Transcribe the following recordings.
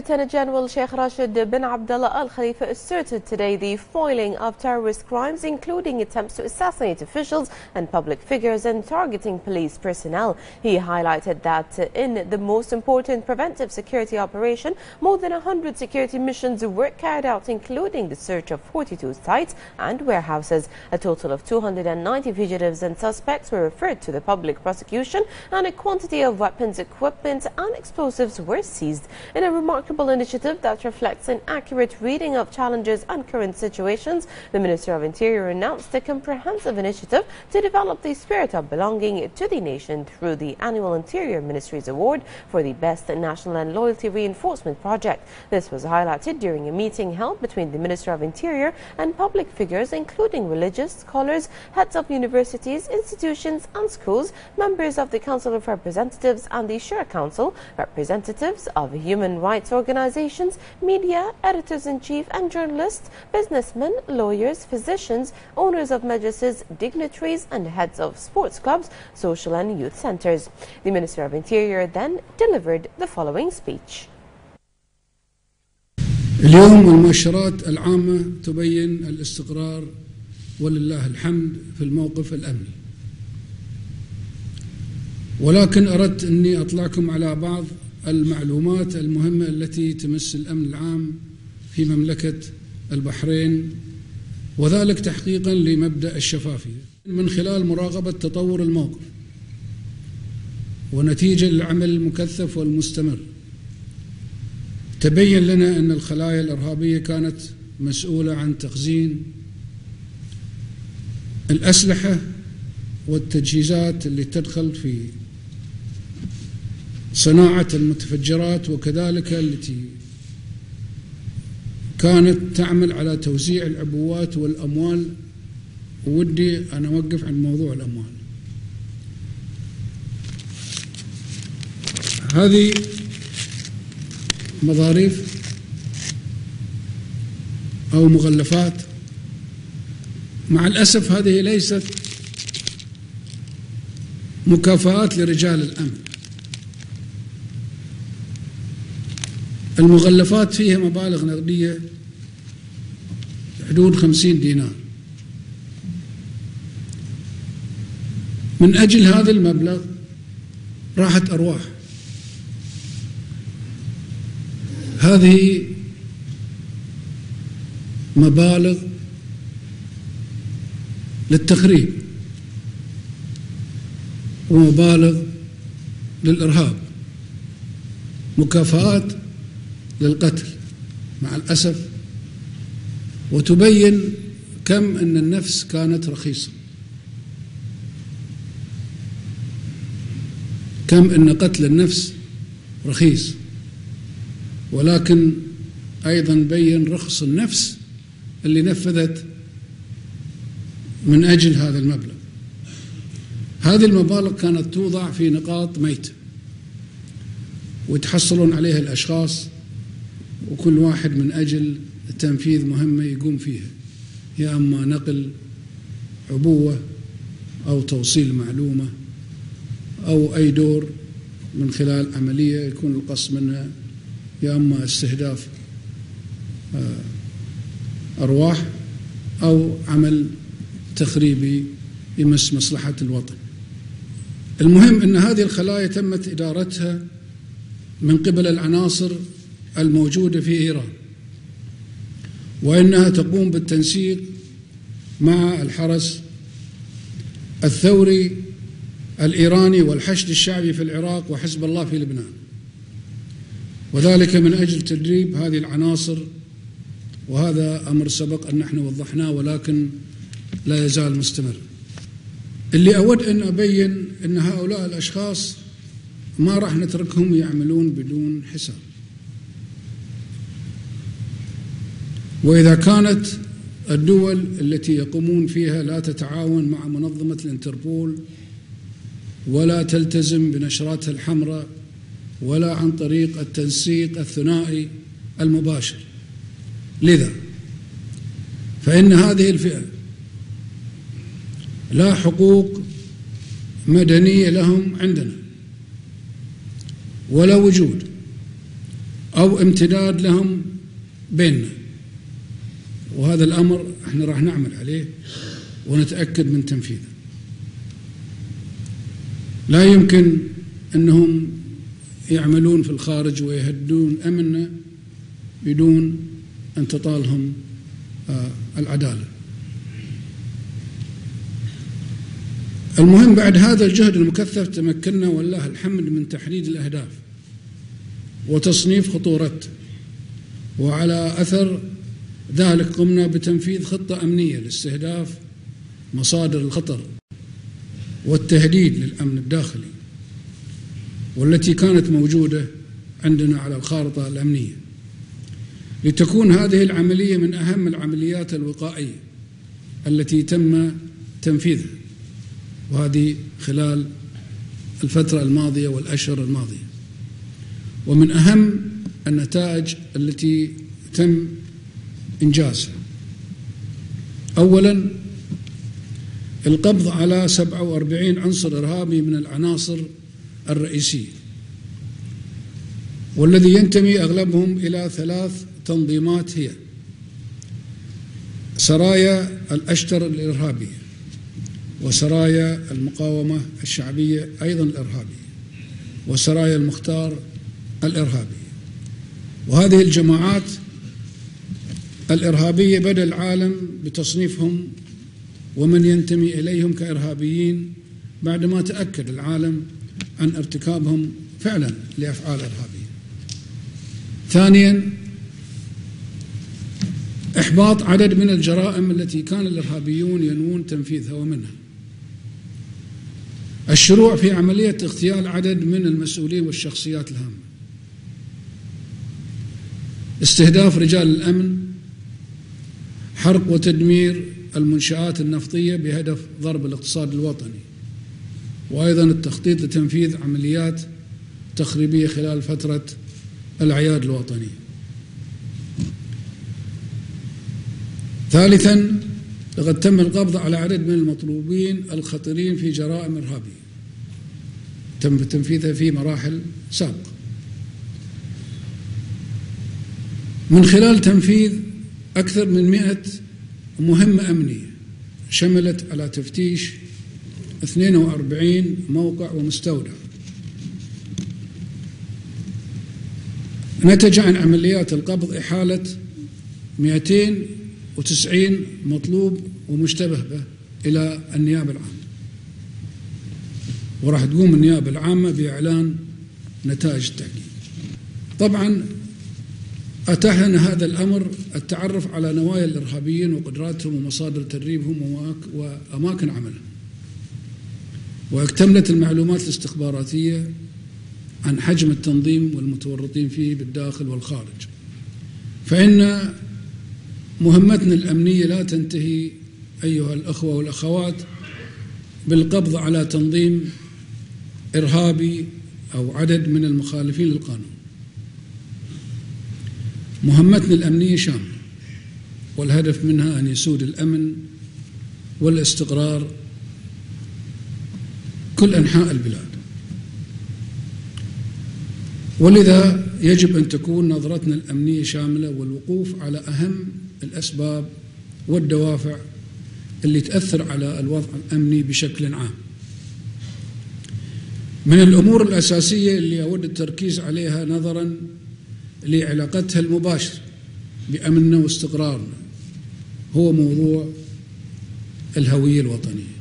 Lieutenant General Sheikh Rashid bin Abdullah Al Khalifa asserted today the foiling of terrorist crimes, including attempts to assassinate officials and public figures and targeting police personnel. He highlighted that in the most important preventive security operation, more than 100 security missions were carried out, including the search of 42 sites and warehouses. A total of 290 fugitives and suspects were referred to the public prosecution, and a quantity of weapons, equipment and explosives were seized. In a remarkable initiative that reflects an accurate reading of challenges and current situations, the Minister of Interior announced a comprehensive initiative to develop the spirit of belonging to the nation through the annual Interior Ministry's Award for the Best National and Loyalty Reinforcement Project. This was highlighted during a meeting held between the Minister of Interior and public figures, including religious scholars, heads of universities, institutions and schools, members of the Council of Representatives and the Shura Council, representatives of human rights organizations, media, editors-in-chief and journalists, businessmen, lawyers, physicians, owners of majlises, dignitaries and heads of sports clubs, social and youth centers. The Minister of Interior then delivered the following speech. اليوم المؤشرات العامة تبين الاستقرار ولله الحمد في الموقف الأمني، ولكن أردت أني أطلعكم على بعض المعلومات المهمة التي تمس الأمن العام في مملكة البحرين، وذلك تحقيقا لمبدأ الشفافية من خلال مراقبة تطور الموقف ونتيجة للعمل المكثف والمستمر. تبين لنا أن الخلايا الإرهابية كانت مسؤولة عن تخزين الأسلحة والتجهيزات اللي تدخل في صناعة المتفجرات، وكذلك التي كانت تعمل على توزيع العبوات والأموال. ودي أنا أوقف عند موضوع الأموال. هذه مظاريف أو مغلفات، مع الأسف هذه ليست مكافآت لرجال الأمن. المغلفات فيها مبالغ نقدية حدود 50 دينار. من أجل هذا المبلغ راحت أرواح. هذه مبالغ للتخريب ومبالغ للإرهاب، مكافآت للقتل مع الأسف. وتبين كم أن النفس كانت رخيصة، كم أن قتل النفس رخيص، ولكن أيضا بين رخص النفس اللي نفذت من أجل هذا المبلغ. هذه المبالغ كانت توضع في نقاط ميتة ويتحصلون عليها الأشخاص، وكل واحد من أجل تنفيذ مهمة يقوم فيها، يا أما نقل عبوة أو توصيل معلومة أو أي دور من خلال عملية يكون القصد منها يا أما استهداف أرواح أو عمل تخريبي يمس مصلحة الوطن. المهم أن هذه الخلايا تمت إدارتها من قبل العناصر الموجودة في إيران، وإنها تقوم بالتنسيق مع الحرس الثوري الإيراني والحشد الشعبي في العراق وحزب الله في لبنان، وذلك من أجل تدريب هذه العناصر. وهذا أمر سبق أن نحن وضحناه ولكن لا يزال مستمر. اللي أود أن أبين أن هؤلاء الأشخاص ما راح نتركهم يعملون بدون حساب. وإذا كانت الدول التي يقومون فيها لا تتعاون مع منظمة الانتربول ولا تلتزم بنشراتها الحمراء ولا عن طريق التنسيق الثنائي المباشر، لذا فإن هذه الفئة لا حقوق مدنية لهم عندنا ولا وجود، أو امتداد لهم بيننا. وهذا الأمر احنا راح نعمل عليه ونتأكد من تنفيذه. لا يمكن أنهم يعملون في الخارج ويهدون أمننا بدون أن تطالهم العدالة. المهم بعد هذا الجهد المكثف تمكنا والله الحمد من تحديد الأهداف وتصنيف خطورته، وعلى أثر ذلك قمنا بتنفيذ خطة أمنية لاستهداف مصادر الخطر والتهديد للأمن الداخلي، والتي كانت موجودة عندنا على الخارطة الأمنية، لتكون هذه العملية من أهم العمليات الوقائية التي تم تنفيذها، وهذه خلال الفترة الماضية والأشهر الماضية. ومن أهم النتائج التي تم إنجازها: أولاً القبض على 47 عنصر إرهابي من العناصر الرئيسية، والذي ينتمي أغلبهم إلى 3 تنظيمات هي سرايا الأشتر الإرهابية، وسرايا المقاومة الشعبية أيضا الإرهابية، وسرايا المختار الإرهابي. وهذه الجماعات الإرهابية بدأ العالم بتصنيفهم ومن ينتمي إليهم كإرهابيين بعدما تأكد العالم عن ارتكابهم فعلا لأفعال إرهابية. ثانيا إحباط عدد من الجرائم التي كان الإرهابيون ينوون تنفيذها، ومنها الشروع في عملية اغتيال عدد من المسؤولين والشخصيات الهامة، استهداف رجال الأمن، حرق وتدمير المنشآت النفطية بهدف ضرب الاقتصاد الوطني، وأيضا التخطيط لتنفيذ عمليات تخريبية خلال فترة الأعياد الوطنية. ثالثا لقد تم القبض على عدد من المطلوبين الخطيرين في جرائم إرهابية تم تنفيذها في مراحل سابقة، من خلال تنفيذ أكثر من 100 مهمة أمنية شملت على تفتيش 42 موقع ومستودع. نتج عن عمليات القبض إحالة 290 مطلوب ومشتبه به إلى النيابة العامة، وراح تقوم النيابة العامة بإعلان نتائج التحقيق. طبعا أتاح لنا هذا الأمر التعرف على نوايا الإرهابيين وقدراتهم ومصادر تدريبهم وأماكن عملهم، واكتملت المعلومات الاستخباراتية عن حجم التنظيم والمتورطين فيه بالداخل والخارج. فإن مهمتنا الأمنية لا تنتهي أيها الأخوة والأخوات بالقبض على تنظيم إرهابي أو عدد من المخالفين للقانون. مهمتنا الأمنية شاملة، والهدف منها أن يسود الأمن والاستقرار كل أنحاء البلاد، ولذا يجب أن تكون نظرتنا الأمنية شاملة والوقوف على أهم الأسباب والدوافع اللي تأثر على الوضع الأمني بشكل عام. من الأمور الأساسية اللي أود التركيز عليها نظرا لعلاقتها المباشرة بأمننا واستقرارنا هو موضوع الهوية الوطنية،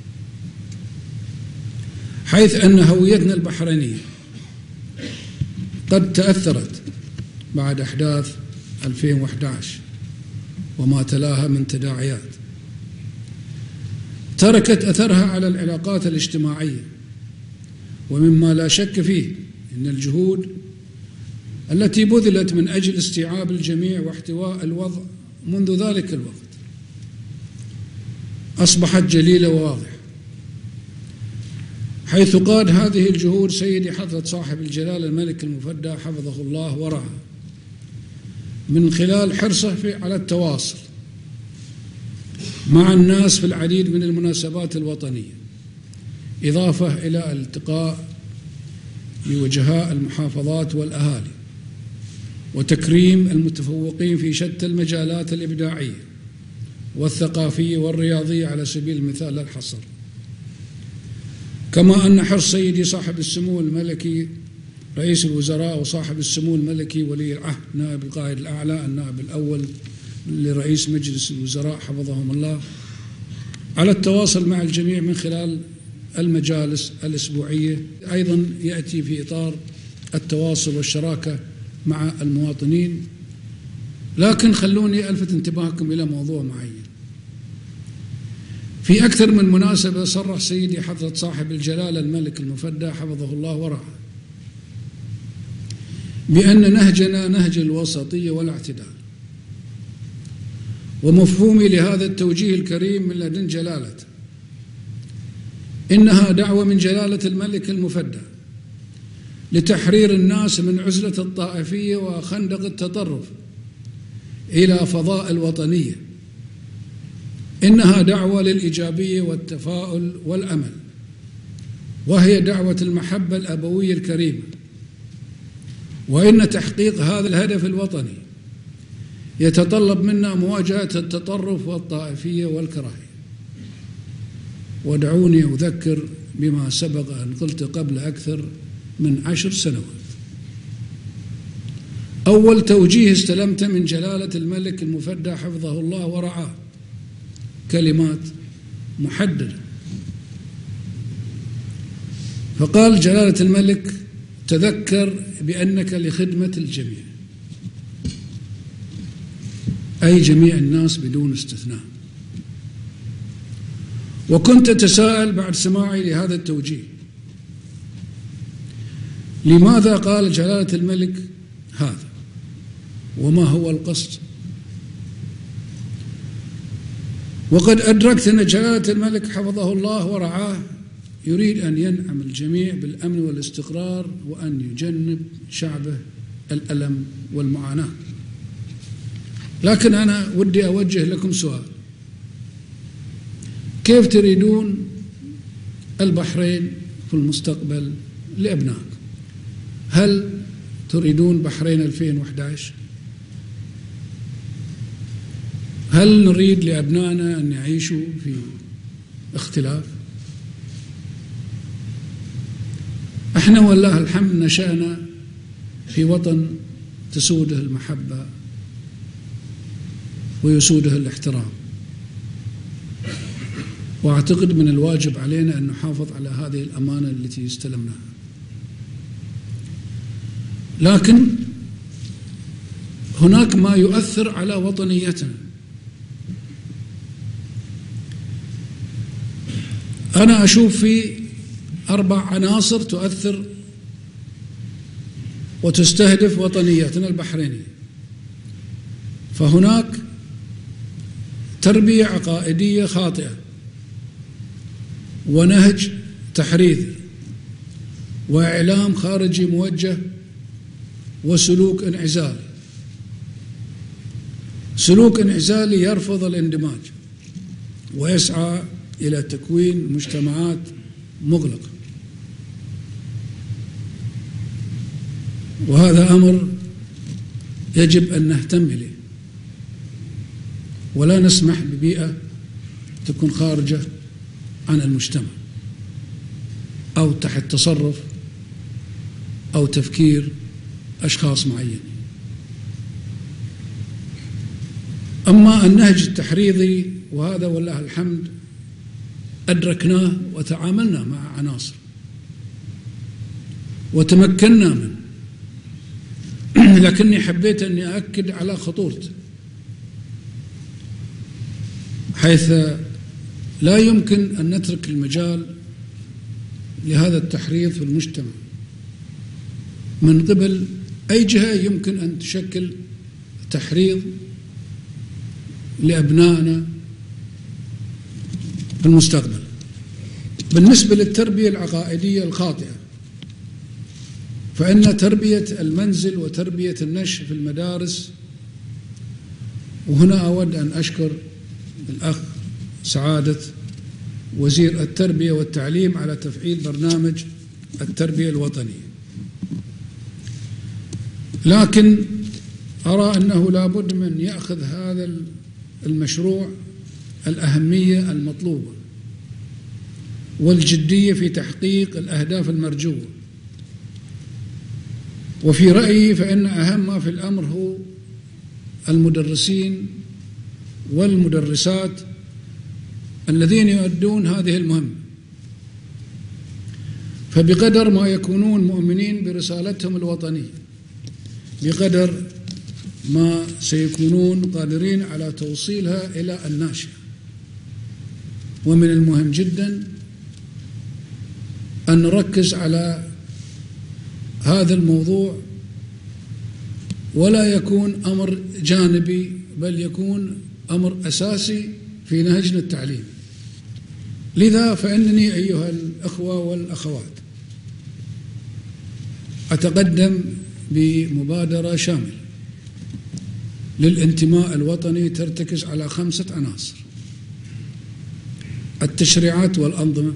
حيث أن هويتنا البحرينية قد تأثرت بعد أحداث 2011 وما تلاها من تداعيات تركت أثرها على العلاقات الاجتماعية، ومما لا شك فيه أن الجهود التي بذلت من أجل استيعاب الجميع واحتواء الوضع منذ ذلك الوقت أصبحت جليلة وواضحة، حيث قاد هذه الجهود سيدي حضرة صاحب الجلالة الملك المفدى حفظه الله ورعاه من خلال حرصه على التواصل مع الناس في العديد من المناسبات الوطنية، إضافة إلى الالتقاء بوجهاء المحافظات والأهالي وتكريم المتفوقين في شتى المجالات الإبداعية والثقافية والرياضية على سبيل المثال لا الحصر. كما أن حرص سيدي صاحب السمو الملكي رئيس الوزراء وصاحب السمو الملكي ولي العهد نائب القائد الأعلى النائب الأول لرئيس مجلس الوزراء حفظهم الله على التواصل مع الجميع من خلال المجالس الأسبوعية، أيضا يأتي في إطار التواصل والشراكة مع المواطنين. لكن خلوني ألفت انتباهكم إلى موضوع معين. في أكثر من مناسبة صرح سيدي حضرة صاحب الجلالة الملك المفدى حفظه الله ورعاه بأن نهجنا نهج الوسطية والاعتدال، ومفهومي لهذا التوجيه الكريم من لدن جلالته إنها دعوة من جلالة الملك المفدى لتحرير الناس من عزلة الطائفية وخندق التطرف إلى فضاء الوطنية. إنها دعوة للإيجابية والتفاؤل والأمل، وهي دعوة المحبة الأبوية الكريمة. وإن تحقيق هذا الهدف الوطني يتطلب منا مواجهة التطرف والطائفية والكراهية. ودعوني أذكر بما سبق أن قلت قبل أكثر من 10 سنوات. أول توجيه استلمته من جلالة الملك المفدى حفظه الله ورعاه كلمات محددة، فقال جلالة الملك: تذكر بأنك لخدمة الجميع، أي جميع الناس بدون استثناء. وكنت أتساءل بعد سماعي لهذا التوجيه، لماذا قال جلالة الملك هذا؟ وما هو القصد؟ وقد أدركت أن جلالة الملك حفظه الله ورعاه يريد أن ينعم الجميع بالأمن والاستقرار، وأن يجنب شعبه الألم والمعاناة. لكن أنا ودي أوجه لكم سؤال: كيف تريدون البحرين في المستقبل لأبنائكم؟ هل تريدون بحرين 2011؟ هل نريد لأبنائنا أن يعيشوا في اختلاف؟ احنا والله الحمد نشأنا في وطن تسوده المحبة ويسوده الاحترام، وأعتقد من الواجب علينا أن نحافظ على هذه الأمانة التي استلمناها. لكن هناك ما يؤثر على وطنيتنا. أنا أشوف في 4 عناصر تؤثر وتستهدف وطنيتنا البحرينية. فهناك تربية عقائدية خاطئة، ونهج تحريضي، وإعلام خارجي موجه، وسلوك انعزالي. سلوك انعزالي يرفض الاندماج ويسعى إلى تكوين مجتمعات مغلقة، وهذا أمر يجب أن نهتم إليه، ولا نسمح ببيئة تكون خارجة عن المجتمع أو تحت تصرف أو تفكير أشخاص معينين. أما النهج التحريضي، وهذا والله الحمد أدركناه وتعاملنا مع عناصر وتمكنا منه، لكني حبيت أني أؤكد على خطورته، حيث لا يمكن أن نترك المجال لهذا التحريض في المجتمع من قبل أي جهة يمكن أن تشكل تحريض لأبنائنا في المستقبل. بالنسبة للتربية العقائدية الخاطئة، فإن تربية المنزل وتربية النشء في المدارس، وهنا أود أن أشكر الأخ سعادة وزير التربية والتعليم على تفعيل برنامج التربية الوطنية، لكن أرى أنه لابد من يأخذ هذا المشروع الأهمية المطلوبة والجدية في تحقيق الأهداف المرجوة. وفي رأيي فإن أهم ما في الأمر هو المدرسين والمدرسات الذين يؤدون هذه المهمة، فبقدر ما يكونون مؤمنين برسالتهم الوطنية بقدر ما سيكونون قادرين على توصيلها إلى الناشئ. ومن المهم جدا أن نركز على هذا الموضوع ولا يكون أمر جانبي، بل يكون أمر أساسي في نهجنا التعليمي. لذا فإنني أيها الأخوة والأخوات أتقدم بمبادرة شاملة للانتماء الوطني ترتكز على 5 عناصر: التشريعات والأنظمة،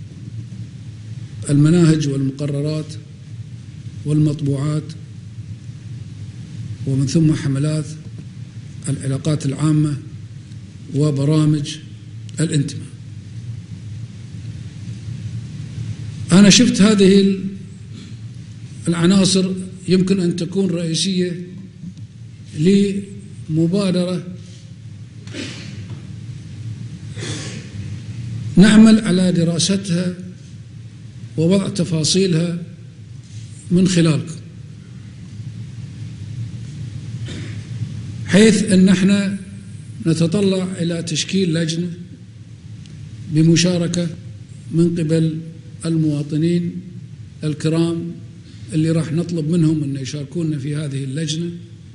المناهج والمقررات والمطبوعات، ومن ثم حملات العلاقات العامة وبرامج الانتماء. أنا شفت هذه العناصر يمكن أن تكون رئيسية لمبادرة نعمل على دراستها ووضع تفاصيلها من خلالكم، حيث أن احنا نتطلع إلى تشكيل لجنة بمشاركة من قبل المواطنين الكرام اللي راح نطلب منهم أن يشاركونا في هذه اللجنة،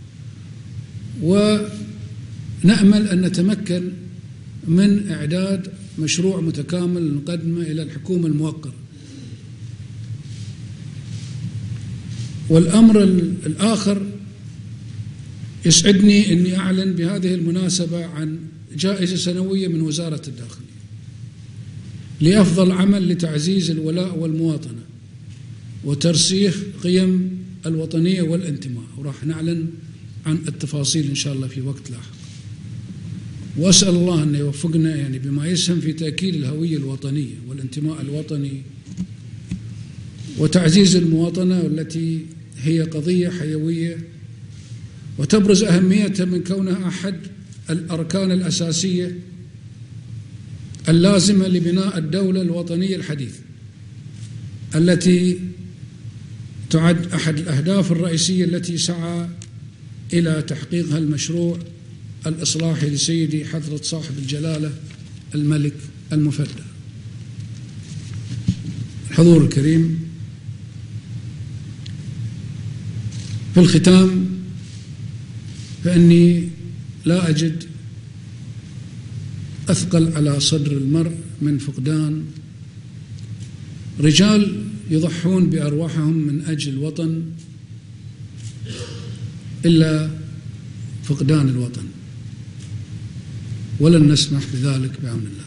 ونأمل أن نتمكن من إعداد مشروع متكامل نقدمه إلى الحكومة الموقرة. والأمر الآخر يسعدني أني أعلن بهذه المناسبة عن جائزة سنوية من وزارة الداخلية لأفضل عمل لتعزيز الولاء والمواطنة وترسيخ قيم الوطنية والانتماء، وراح نعلن عن التفاصيل إن شاء الله في وقت لاحق. وأسأل الله أن يوفقنا بما يسهم في تأكيد الهوية الوطنية والانتماء الوطني وتعزيز المواطنة، والتي هي قضية حيوية وتبرز أهميتها من كونها أحد الأركان الأساسية اللازمة لبناء الدولة الوطنية الحديثة، التي تعد أحد الأهداف الرئيسية التي سعى إلى تحقيقها المشروع الإصلاحي لسيدي حضرة صاحب الجلالة الملك المفدى. الحضور الكريم، في الختام فإني لا أجد أثقل على صدر المرء من فقدان رجال يضحون بأرواحهم من أجل الوطن إلا فقدان الوطن، ولن نسمح بذلك بعون الله.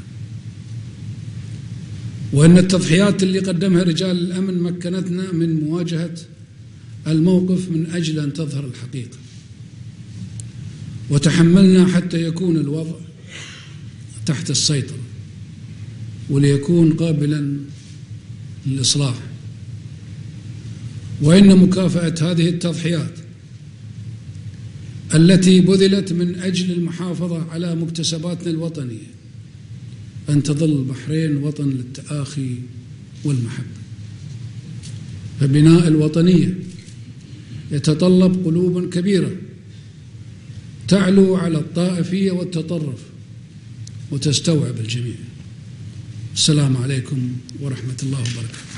وأن التضحيات اللي قدمها رجال الأمن مكنتنا من مواجهة الموقف من أجل أن تظهر الحقيقة، وتحملنا حتى يكون الوضع تحت السيطرة وليكون قابلا للإصلاح. وإن مكافأة هذه التضحيات التي بذلت من أجل المحافظة على مكتسباتنا الوطنية أن تظل البحرين وطن للتآخي والمحبة. فبناء الوطنية يتطلب قلوبا كبيرة تعلو على الطائفية والتطرف وتستوعب الجميع. السلام عليكم ورحمة الله وبركاته.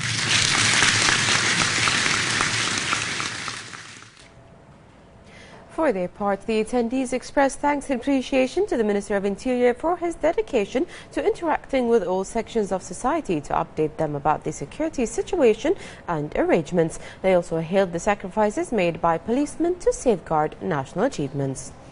For their part, the attendees expressed thanks and appreciation to the Minister of Interior for his dedication to interacting with all sections of society to update them about the security situation and arrangements. They also hailed the sacrifices made by policemen to safeguard national achievements.